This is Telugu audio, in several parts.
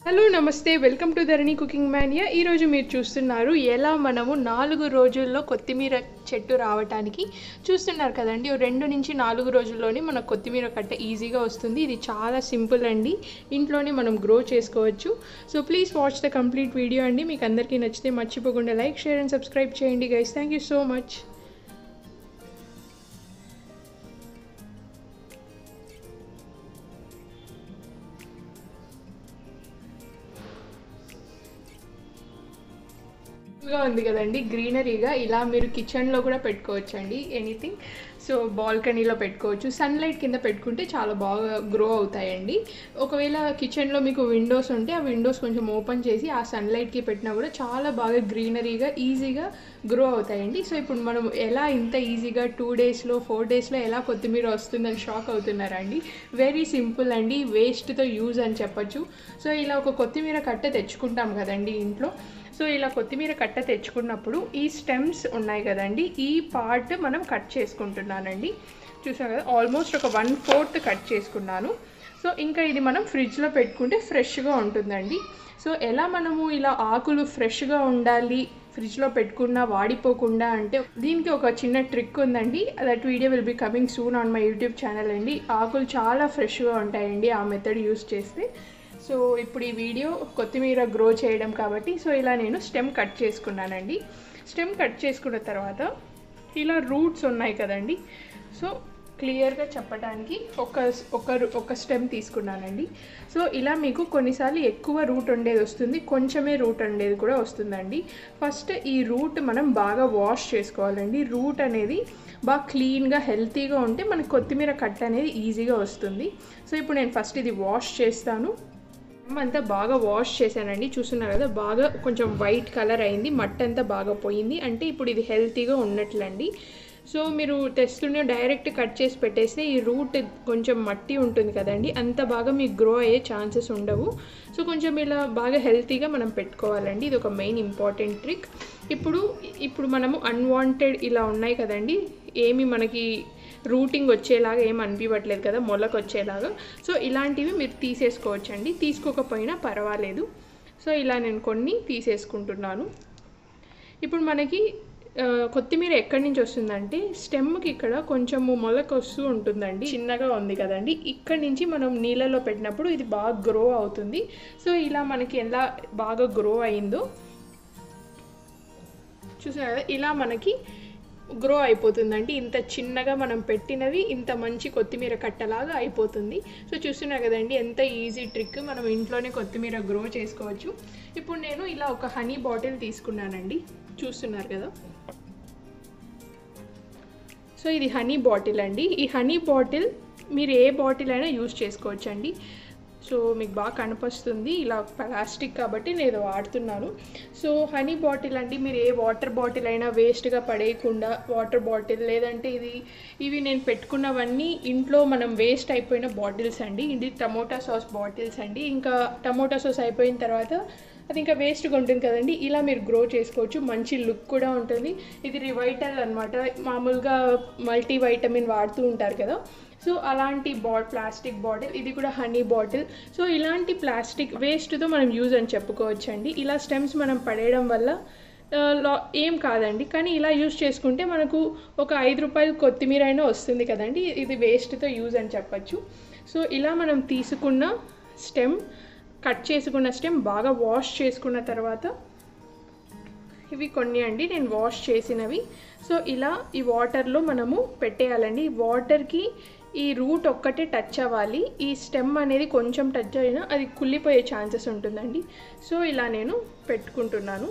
హలో నమస్తే welcome to Dharani cooking mania. ఈరోజు మీరు చూస్తున్నారు ఎలా మనము 4 రోజుల్లో కొత్తిమీర చెట్టు రావడానికి చూస్తున్నారు కదండి. 2 నుంచి 4 రోజుల్లోనే మనకు కొత్తిమీర కట్ట ఈజీగా వస్తుంది. ఇది చాలా సింపుల్ అండి, ఇంట్లోనే మనం గ్రో చేసుకోవచ్చు. So please watch the complete video అండి. మీకు అందరికీ నచ్చితే మర్చిపోకుండా లైక్, షేర్ అండ్ సబ్స్క్రైబ్ చేయండి guys. Thank you so much. ఉంది కదండి, గ్రీనరీగా ఇలా మీరు కిచెన్లో కూడా పెట్టుకోవచ్చండి. ఎనీథింగ్, సో బాల్కనీలో పెట్టుకోవచ్చు. సన్లైట్ కింద పెట్టుకుంటే చాలా బాగా గ్రో అవుతాయండి. ఒకవేళ కిచెన్లో మీకు విండోస్ ఉంటే ఆ విండోస్ కొంచెం ఓపెన్ చేసి ఆ సన్లైట్కి పెట్టినా కూడా చాలా బాగా గ్రీనరీగా ఈజీగా గ్రో అవుతాయండి. సో ఇప్పుడు మనం ఎలా ఇంత ఈజీగా 2 డేస్లో 4 డేస్లో ఎలా కొత్తిమీర వస్తుందని షాక్ అవుతున్నారా అండి. వెరీ సింపుల్ అండి, వేస్ట్తో యూజ్ అని చెప్పచ్చు. సో ఇలా ఒక కొత్తిమీర కట్ట తెచ్చుకుంటాం కదండి ఇంట్లో. సో ఇలా కొత్తిమీర కట్ట తెచ్చుకున్నప్పుడు ఈ స్టెమ్స్ ఉన్నాయి కదండి, ఈ పార్ట్ మనం కట్ చేసుకుంటున్నానండి. చూసాం కదా, ఆల్మోస్ట్ ఒక 1/4 కట్ చేసుకున్నాను. సో ఇంకా ఇది మనం ఫ్రిడ్జ్లో పెట్టుకుంటే ఫ్రెష్గా ఉంటుందండి. సో ఎలా మనము ఇలా ఆకులు ఫ్రెష్గా ఉండాలి, ఫ్రిడ్జ్లో పెట్టుకున్నా వాడిపోకుండా అంటే దీనికి ఒక చిన్న ట్రిక్ ఉందండి. That video will be coming soon on my YouTube channel అండి. ఆకులు చాలా ఫ్రెష్గా ఉంటాయండి ఆ మెథడ్ యూస్ చేస్తే. సో ఇప్పుడు ఈ వీడియో కొత్తిమీర గ్రో చేయడం కాబట్టి సో ఇలా నేను స్టెమ్ కట్ చేసుకున్నానండి. స్టెమ్ కట్ చేసుకున్న తర్వాత ఇలా రూట్స్ ఉన్నాయి కదండి, సో క్లియర్గా చెప్పడానికి ఒక స్టెమ్ తీసుకున్నానండి. సో ఇలా మీకు కొన్నిసార్లు ఎక్కువ రూట్ ఉండేది వస్తుంది, కొంచెమే రూట్ ఉండేది కూడా వస్తుందండి. ఫస్ట్ ఈ రూట్ మనం బాగా వాష్ చేసుకోవాలండి. రూట్ అనేది బాగా క్లీన్గా హెల్తీగా ఉంటే మనకి కొత్తిమీర కట్ట అనేది ఈజీగా వస్తుంది. సో ఇప్పుడు నేను ఫస్ట్ ఇది వాష్ చేస్తాను. అంతా బాగా వాష్ చేశానండి. చూస్తున్నారు కదా, బాగా కొంచెం వైట్ కలర్ అయింది, మట్టి అంతా బాగా పోయింది. అంటే ఇప్పుడు ఇది హెల్తీగా ఉన్నట్లండి. సో మీరు తెస్తుండే డైరెక్ట్ కట్ చేసి పెట్టేస్తే ఈ రూట్ కొంచెం మట్టి ఉంటుంది కదండి, అంత బాగా మీకు గ్రో అయ్యే ఛాన్సెస్ ఉండవు. సో కొంచెం ఇలా బాగా హెల్తీగా మనం పెట్టుకోవాలండి. ఇది ఒక మెయిన్ ఇంపార్టెంట్ ట్రిక్. ఇప్పుడు మనము అన్వాంటెడ్ ఇలా ఉన్నాయి కదండి, ఏమి మనకి రూటింగ్ వచ్చేలాగా ఏం అనిపించట్లేదు కదా, మొలకు వచ్చేలాగా. సో ఇలాంటివి మీరు తీసేసుకోవచ్చండి, తీసుకోకపోయినా పర్వాలేదు. సో ఇలా నేను కొన్ని తీసేసుకుంటున్నాను. ఇప్పుడు మనకి కొత్తిమీర ఎక్కడి నుంచి వస్తుందంటే స్టెమ్కి ఇక్కడ కొంచెము మొలకు వస్తూ ఉంటుందండి, చిన్నగా ఉంది కదండి. ఇక్కడి నుంచి మనం నీళ్ళలో పెట్టినప్పుడు ఇది బాగా గ్రో అవుతుంది. సో ఇలా మనకి ఎలా బాగా గ్రో అయిందో చూసారు కదా, ఇలా మనకి గ్రో అయిపోతుందండి. ఇంత చిన్నగా మనం పెట్టినవి ఇంత మంచి కొత్తిమీర కట్టలాగా అయిపోతుంది. సో చూస్తున్నారు కదండి, ఎంత ఈజీ ట్రిక్, మనం ఇంట్లోనే కొత్తిమీర గ్రో చేసుకోవచ్చు. ఇప్పుడు నేను ఇలా ఒక హనీ బాటిల్ తీసుకున్నానండి, చూస్తున్నారు కదా. సో ఇది హనీ బాటిల్ అండి. ఈ హనీ బాటిల్ మీరు ఏ బాటిల్ అయినా యూజ్ చేసుకోవచ్చు అండి. సో మీకు బాగా కనిపిస్తుంది, ఇలా ప్లాస్టిక్ కాబట్టి నేను వాడుతున్నాను. సో హనీ బాటిల్ అండి, మీరు ఏ వాటర్ బాటిల్ అయినా వేస్ట్గా పడేయకుండా వాటర్ బాటిల్, లేదంటే ఇవి నేను పెట్టుకున్నవన్నీ ఇంట్లో మనం వేస్ట్ అయిపోయిన బాటిల్స్ అండి. ఇది టమోటా సాస్ బాటిల్స్ అండి. ఇంకా టమోటా సాస్ అయిపోయిన తర్వాత అది ఇంకా వేస్ట్గా ఉంటుంది కదండి, ఇలా మీరు గ్రో చేసుకోవచ్చు. మంచి లుక్ కూడా ఉంటుంది. ఇది రివైటల్ అనమాట, మామూలుగా మల్టీ వైటమిన్ వాడుతూ ఉంటారు కదా. సో అలాంటి ప్లాస్టిక్ బాటిల్, ఇది కూడా హనీ బాటిల్. సో ఇలాంటి ప్లాస్టిక్ వేస్ట్తో మనం యూజ్ అని చెప్పుకోవచ్చు అండి. ఇలా స్టెమ్స్ మనం పడేయడం వల్ల ఏం కాదండి, కానీ ఇలా యూజ్ చేసుకుంటే మనకు ఒక 5 రూపాయలు కొత్తిమీర అయినా వస్తుంది కదండి. ఇది వేస్ట్తో యూజ్ అని చెప్పచ్చు. సో ఇలా మనం తీసుకున్న స్టెమ్, కట్ చేసుకున్న స్టెమ్ బాగా వాష్ చేసుకున్న తర్వాత ఇవి కొన్ని అండి నేను వాష్ చేసినవి. సో ఇలా ఈ వాటర్లో మనము పెట్టేయాలండి. వాటర్కి ఈ రూట్ ఒక్కటే టచ్ అవ్వాలి, ఈ స్టెమ్ అనేది కొంచెం టచ్ అయినా అది కుళ్ళిపోయే ఛాన్సెస్ ఉంటుందండి. సో ఇలా నేను పెట్టుకుంటున్నాను.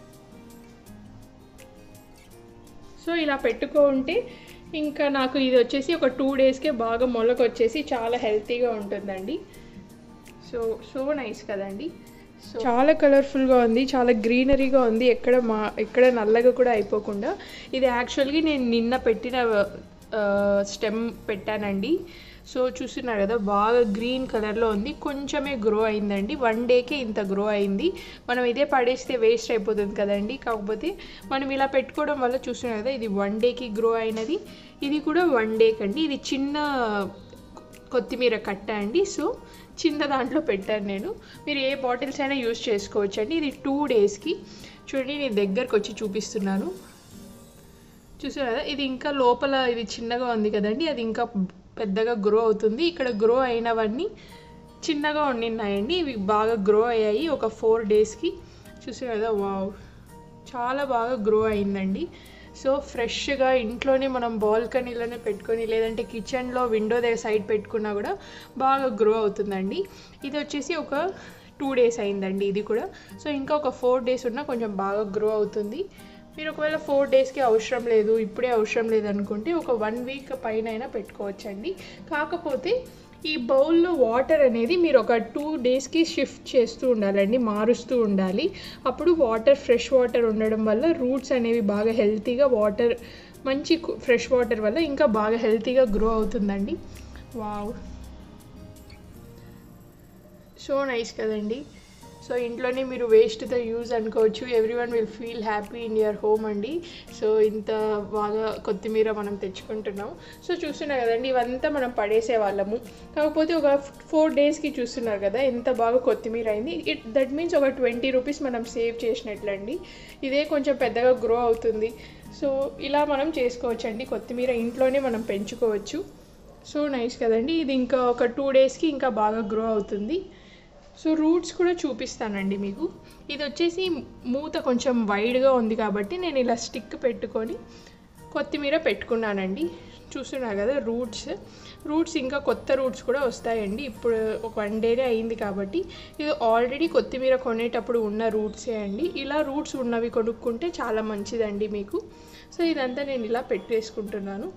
సో ఇలా పెట్టుకుంటే ఇంకా నాకు ఇది వచ్చేసి ఒక 2 డేస్కే బాగా మొలకు వచ్చేసి చాలా హెల్తీగా ఉంటుందండి. సో నైస్ కదండి. సో చాలా కలర్ఫుల్గా ఉంది, చాలా గ్రీనరీగా ఉంది, ఎక్కడ నల్లగా కూడా అయిపోకుండా. ఇది యాక్చువల్గా నేను నిన్న పెట్టిన స్టెమ్ పెట్టానండి. సో చూస్తున్నారు కదా, బాగా గ్రీన్ కలర్లో ఉంది, కొంచెమే గ్రో అయిందండి. 1 డేకే ఇంత గ్రో అయింది. మనం ఇదే పడేస్తే వేస్ట్ అయిపోతుంది కదండి. కాకపోతే మనం ఇలా పెట్టుకోవడం వల్ల చూస్తున్నారు కదా, ఇది 1 డేకి గ్రో అయినది, ఇది కూడా 1 డేకి అండి. ఇది చిన్న కొత్తిమీర కట్ట అండి. సో చిన్న దాంట్లో పెట్టాను నేను. మీరు ఏ బాటిల్స్ అయినా యూస్ చేసుకోవచ్చండి. ఇది 2 డేస్కి. చూడండి నేను దగ్గరకు వచ్చి చూపిస్తున్నాను. చూసారు కదా, ఇది ఇంకా లోపల ఇది చిన్నగా ఉంది కదండి, అది ఇంకా పెద్దగా గ్రో అవుతుంది. ఇక్కడ గ్రో అయినవన్నీ చిన్నగా ఉండినాయండి, ఇవి బాగా గ్రో అయ్యాయి ఒక 4 డేస్కి. చూసారు కదా, వావ్, చాలా బాగా గ్రో అయిందండి. సో ఫ్రెష్గా ఇంట్లోనే మనం బాల్కనీలోనే పెట్టుకొని లేదంటే కిచెన్లో విండో దగ్గర సైడ్ పెట్టుకున్నా కూడా బాగా గ్రో అవుతుందండి. ఇది వచ్చేసి ఒక 2 డేస్ అయిందండి ఇది కూడా. సో ఇంకా ఒక 4 డేస్ ఉన్నా కొంచెం బాగా గ్రో అవుతుంది. మీరు ఒకవేళ 4 డేస్కి అవసరం లేదు, ఇప్పుడే అవసరం లేదు అనుకుంటే ఒక 1 వీక్ పైన అయినా పెట్టుకోవచ్చండి. కాకపోతే ఈ బౌల్లో వాటర్ అనేది మీరు ఒక 2 డేస్కి షిఫ్ట్ చేస్తూ ఉండాలండి, మారుస్తూ ఉండాలి. అప్పుడు వాటర్ ఫ్రెష్ వాటర్ ఉండడం వల్ల రూట్స్ అనేవి బాగా హెల్తీగా, వాటర్ మంచి ఫ్రెష్ వాటర్ వల్ల ఇంకా బాగా హెల్తీగా గ్రో అవుతుందండి. వావ్, సో నైస్ కదండి. సో ఇంట్లోనే మీరు వేస్ట్తో యూజ్ అనుకోవచ్చు. Everyone will feel happy in your home అండి. సో ఇంత బాగా కొత్తిమీర మనం తెచ్చుకుంటున్నాం. సో చూస్తున్నారు కదండి, ఇవంతా మనం పడేసే వాళ్ళము. కాకపోతే ఒక 4 డేస్కి చూస్తున్నారు కదా ఎంత బాగా కొత్తిమీర అయింది. దట్ మీన్స్ ఒక 20 రూపీస్ మనం సేవ్ చేసినట్లండి. ఇదే కొంచెం పెద్దగా గ్రో అవుతుంది. సో ఇలా మనం చేసుకోవచ్చండి, కొత్తిమీర ఇంట్లోనే మనం పెంచుకోవచ్చు. సో నైస్ కదండి. ఇది ఇంకా ఒక 2 డేస్కి ఇంకా బాగా గ్రో అవుతుంది. సో రూట్స్ కూడా చూపిస్తానండి మీకు. ఇది వచ్చేసి మూత కొంచెం వైడ్గా ఉంది కాబట్టి నేను ఇలా స్టిక్ పెట్టుకొని కొత్తిమీర పెట్టుకున్నానండి. చూస్తున్నారు కదా రూట్స్ ఇంకా కొత్త రూట్స్ కూడా వస్తాయండి. ఇప్పుడు ఒక 1 డేనే అయింది కాబట్టి ఇది ఆల్రెడీ కొత్తిమీర కొనేటప్పుడు ఉన్న రూట్సే అండి. ఇలా రూట్స్ ఉన్నవి కొనుక్కుంటే చాలా మంచిదండి మీకు. సో ఇదంతా నేను ఇలా పెట్టేసుకుంటున్నాను.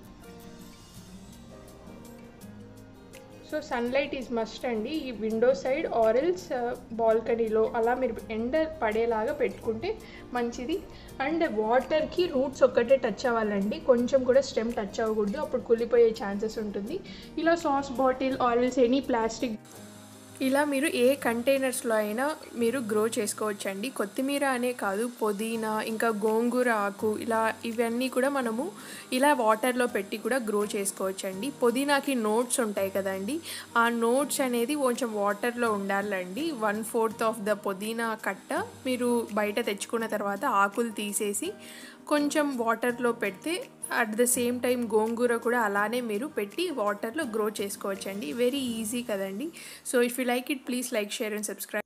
సో సన్లైట్ ఈజ్ మస్ట్ అండి, ఈ విండో సైడ్ ఆరెల్స్ బాల్కనీలో అలా మీరు ఎండ పడేలాగా పెట్టుకుంటే మంచిది. అండ్ వాటర్కి రూట్స్ ఒక్కటే టచ్ అవ్వాలండి, కొంచెం కూడా స్టెమ్ టచ్ అవ్వకూడదు, అప్పుడు కుళ్ళిపోయే ఛాన్సెస్ ఉంటుంది. ఇలా sauce bottle or else any plastic ఇలా మీరు ఏ కంటైనర్స్లో అయినా మీరు గ్రో చేసుకోవచ్చండి. కొత్తిమీర అనే కాదు, పుదీనా ఇంకా గోంగూర ఆకు ఇవన్నీ కూడా మనము ఇలా వాటర్లో పెట్టి కూడా గ్రో చేసుకోవచ్చండి. పుదీనాకి నోట్స్ ఉంటాయి కదండి, ఆ నోట్స్ అనేది కొంచెం వాటర్లో ఉండాలండి. 1/4 ఆఫ్ ద పుదీనా కట్ట మీరు బయట తెచ్చుకున్న తర్వాత ఆకులు తీసేసి కొంచెం వాటర్లో పెడితే అట్ ద సేమ్ టైం గోంగూర కూడా అలానే మీరు పెట్టి వాటర్లో గ్రో చేసుకోవచ్చండి. వెరీ ఈజీ కదండి. So if you like it please like, share and subscribe.